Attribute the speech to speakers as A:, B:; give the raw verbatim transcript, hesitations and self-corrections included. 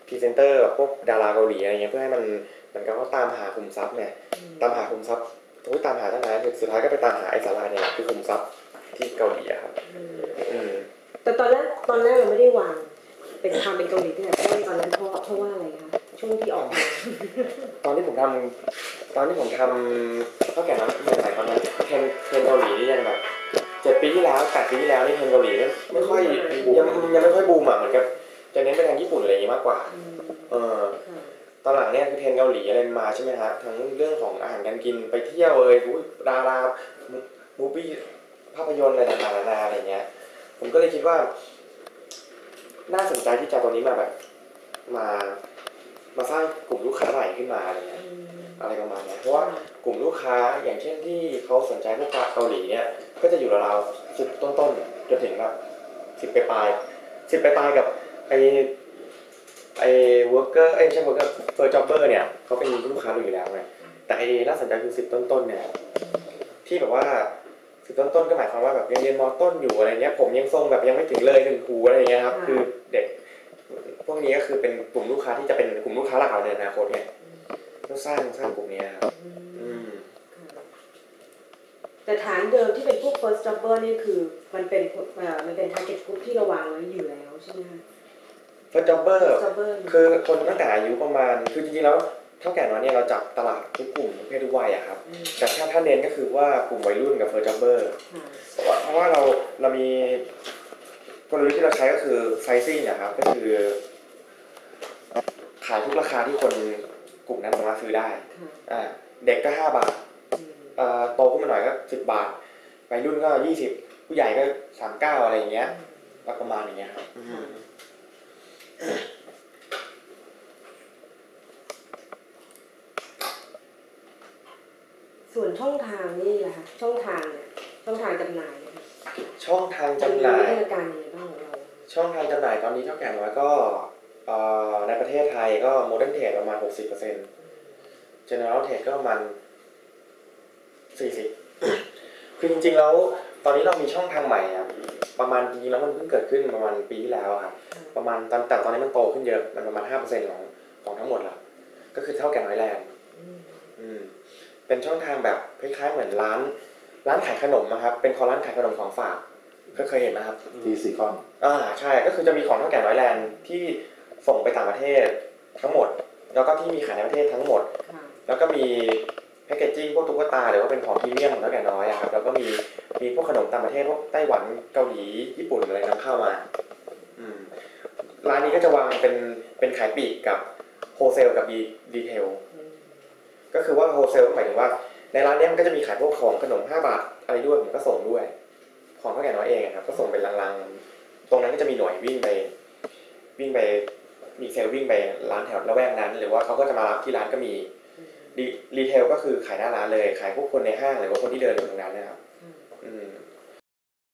A: พรีเซนเตอร์พวกดาราเกาหลีอะไรเงี้ยเพื่อให้มันมันก็ตามหาคุมทรัพย์เนี่ยตามหาคุมทรัพย์ทุกตามหาตั้งนานสุดท้ายก็ไปตามหาไอ้สาราเนี่ยคือคุมทรัพย์ที่เกาหลีครับ
B: แต่ตอนแรกตอนแรกเราไม่ได้วางเป็นทำเป็นเกาหลีที่ไหนได้ตอนนั้นเพราะเพราะว่าอะไรคะช่วงที่ออกมา
A: ตอนที่ผมทำตอนที่ผมทำเท่าแก่นั้นเมื่อไหร่ตอนนั้นเทรนเทรนเกาหลีนี่ยังแบบเจ็ดปีที่แล้วแปดปีที่แล้วนี่เทรนเกาหลีไม่ค่อยยังยังไม่ค่อยบูมอ่ะเหมือนกับจะเน้นไปทางญี่ปุ่นอะไรอย่างงี้มากกว่าเออตอนหลังเนี่ยคือเทรนเกาหลีอะไรมาใช่ไหมฮะทั้งเรื่องของอาหารการกินไปเที่ยวเอ่ยดารามูฟี่ภาพยนตร์อะไรต่างๆนานาอะไรเงี้ยผมก็เลยคิดว่าน่าสนใจที่จะตัวนี้มาแบบมามาสร้างกลุ่มลูกค้าใหม่ขึ้นมาอะไรเงี้ยอะไรประมาณนี้เพราะว่ากลุ่มลูกค้าอย่างเช่นที่เขาสนใจพวกเกาหลีเนี่ยก็จะอยู่ราวๆสิบต้นๆจนถึงแบบสิบปลายสิบปลายกับไอไอ้ worker เอ้ยไม่ใช่ worker first jobber เนี่ยเขาเป็นลูกค้าเราอยู่แล้วไงแต่ไอ้น่าสนใจคือสิบต้นๆเนี่ยที่แบบว่าสิบต้นๆก็หมายความว่าแบบยังเรียนม.ต้นอยู่อะไรเงี้ยผมยังทรงแบบยังไม่ถึงเลยถึงครูอะไรเงี้ยครับคือเด็กพวกนี้ก็คือเป็นกลุ่มลูกค้าที่จะเป็นกลุ่มลูกค้าหลักในอนาคตไงต้องสร้างสร้างกลุ่มนี้ครับ
B: แต่ฐานเดิมที่เป็นพวก first jobber นี่คือมันเป็นมันเป็น target group ที่เราวางไว้อยู่แล้วใช่ไหมคะ
A: first jobber คือคนตั้งแต่อายุประมาณคือจริงๆแล้วเท่าแก่น้อยเนี่ยเราจับตลาดทุกกลุ่มเพศทุกวัยอะครับแต่ถ้าถ้าเน้นก็คือว่ากลุ่มวัยรุ่นกับ first jobber เพราะว่าเราเรามีกลยุทธ์ที่เราใช้ก็คือ pricing นะครับก็คือขายทุกราคาที่คนกลุ่มนั้นสามารถซื้อได้อ่าเด็กก็ห้าบาทโตขึ้นมาหน่อยก็สิบบาทวัยรุ่นก็ยี่สิบผู้ใหญ่ก็สามสิบเก้าอะไรอย่างเงี้ยประมาณอย่างเงี้ยครับ
B: ส่วนช่องทางนี่แหละค่ะช่องทางเนี่ยช่องทางจำหน่าย
A: ช่องทางจำหน่าย
B: วิธีการยังไงบ้างของเรา
A: ช่องทางจำหน่ายตอนนี้เท่าแก่น้อยก็ในประเทศไทยก็ Modern Trade ประมาณ หกสิบเปอร์เซ็นต์ General Trade ก็ประมาณสี่สิบคือจริงๆแล้วตอนนี้เรามีช่องทางใหม่ครับประมาณจริงๆแล้วมันเพิ่งเกิดขึ้นประมาณปีที่แล้วครับประมาณตอนแต่ตอนนี้มันโตขึ้นเยอะมันประมาณ ห้าเปอร์เซ็นต์ ของของทั้งหมดละก็คือเท่าแก่น้อยแลนด์อืมเป็นช่องทางแบบคล้ายๆเหมือนร้านร้านขายขนมนะครับเป็นคอร้านขายขนมของฝากก็เคยเห็นนะครับ
C: ทีซีคอน
A: อ่าใช่ก็คือจะมีของเท่าแก่น้อยแลนด์ที่ส่งไปต่างประเทศทั้งหมดแล้วก็ที่มีขายในประเทศทั้งหมดแล้วก็มีแพคเกจจิ้งพวกตุ๊กตาหรือว่าเป็นของพรีเมียมของเท่าแก่น้อยอะครับแล้วก็มีมีพวกขนมต่างประเทศพวกไต้หวันเกาหลีญี่ปุ่นอะไรนำเข้ามาอืมร้านนี้ก็จะวางเป็นเป็นขายปลีกกับโฮเซลกับดีเทลก็คือว่าโฮเซลหมายถึงว่าในร้านนี้มันก็จะมีขายพวกของขนมห้าบาทอะไรด้วยผมก็ส่งด้วยของเท่าแก่น้อยเองครับก็ส่งเป็นลังๆตรงนั้นก็จะมีหน่วยวิ่งไปวิ่งไปมีเซลวิ่งไปร้านแถวละแวกนั้นหรือว่าเขาก็จะมารับที่ร้านก็มีรีเทลก็คือขายหน้าร้านเลยขายพวกคนในห้างหรือว่าคนที่เดินอยู่ตรงนั้นนะครับ